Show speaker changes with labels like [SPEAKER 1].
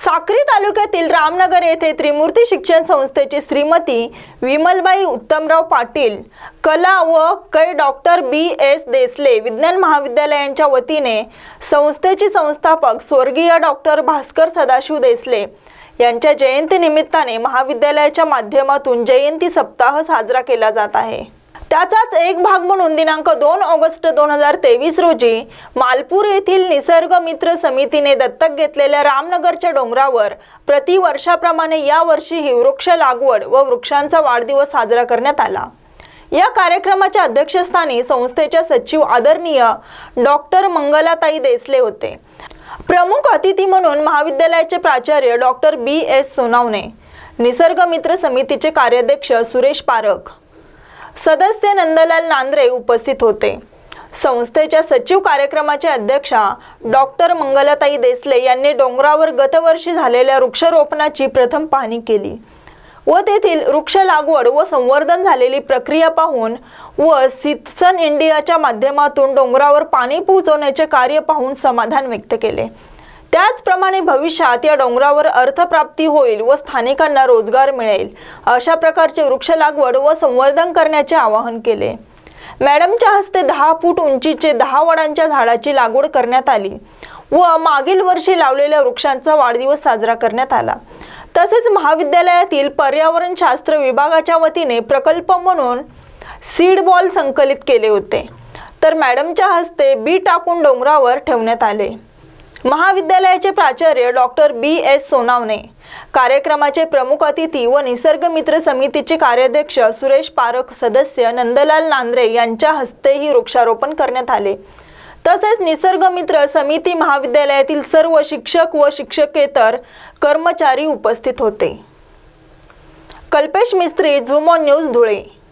[SPEAKER 1] साक्री तालुक्यातील रामनगर येथे त्रिमूर्ती शिक्षण संस्थेची श्रीमती विमलबाई उत्तमराव पाटील कला व कै डॉक्टर बी.एस. देसले विज्ञान महाविद्यालयांच्या वतीने संस्थेची संस्थापक स्वर्गीय डॉक्टर भास्कर सदाशिव देसले यांच्या जयंती निमित्ताने महाविद्यालयाच्या माध्यमातून जयंती सप्ताह साजरा केला जात आहे। त्याचाच एक भाग म्हणून दिनांक 2 ऑगस्ट 2023 रोजी मालपूर येथील निसर्ग मित्र समितीने दत्तक घेतलेल्या रामनगरच्या डोंगरावर प्रतिवर्षाप्रमाणे या वर्षीही वृक्ष लागवड व वृक्षांचा वाढदिवस साजरा करण्यात आला। या कार्यक्रमाच्या अध्यक्षस्थानी संस्थेच्या सचिव आदरणीय डॉक्टर मंगलाताई देसले होते। प्रमुख अतिथी म्हणून महाविद्यालयाचे प्राचार्य डॉक्टर बी.एस. सोनावणे, निसर्ग मित्र समितीचे कार्याध्यक्ष सुरेश पारख, सदस्य नंदलाल नांद्रे उपस्थित होते। संस्थेच्या सचिव कार्यक्रमाच्या अध्यक्षा डॉक्टर मंगलाताई देसले यांनी डोंगरावर गतवर्षी झालेल्या वृक्षारोपणाची प्रथम पाहणी केली व तेथील वृक्ष लागवड व संवर्धन झालेली प्रक्रिया पाहून व सिथसन इंडियाच्या माध्यमातून डोंगरावर पाणी पोहोचवण्याचे कार्य पाहून समाधान व्यक्त केले। त्याचप्रमाणे भविष्यात या डोंगरावर अर्थप्राप्ती होईल व स्थानिकांना रोजगार मिळेल अशा प्रकारचे वृक्ष लागवड व संवर्धन करण्याचे आवाहन केले। मॅडमच्या हस्ते 10 फूट उंचीचे 10 वडांच्या झाडाची लागवड करण्यात आली व मागील वर्षी लावलेल्या वृक्षांचा वाढदिवस साजरा करण्यात आला। तसेच महाविद्यालयातील पर्यावरण शास्त्र विभागाच्या वतीने प्रकल्प म्हणून सीड बॉल संकलित केले होते, तर मॅडमच्या हस्ते बी टाकून डोंगरावर ठेवण्यात आले। महाविद्यालयाचे प्राचार्य डॉक्टर बी.एस. सोनावणे, कार्यक्रमाचे प्रमुख अतिथी व निसर्ग मित्र समितीचे कार्याध्यक्ष सुरेश पारख, सदस्य नंदलाल नांद्रे यांच्या हस्तेही वृक्षारोपण करण्यात आले। तसेच निसर्ग मित्र समिती महाविद्यालयातील सर्व शिक्षक व शिक्षकेतर कर्मचारी उपस्थित होते। Kalpesh Mistry, Zoom on news, Dhule.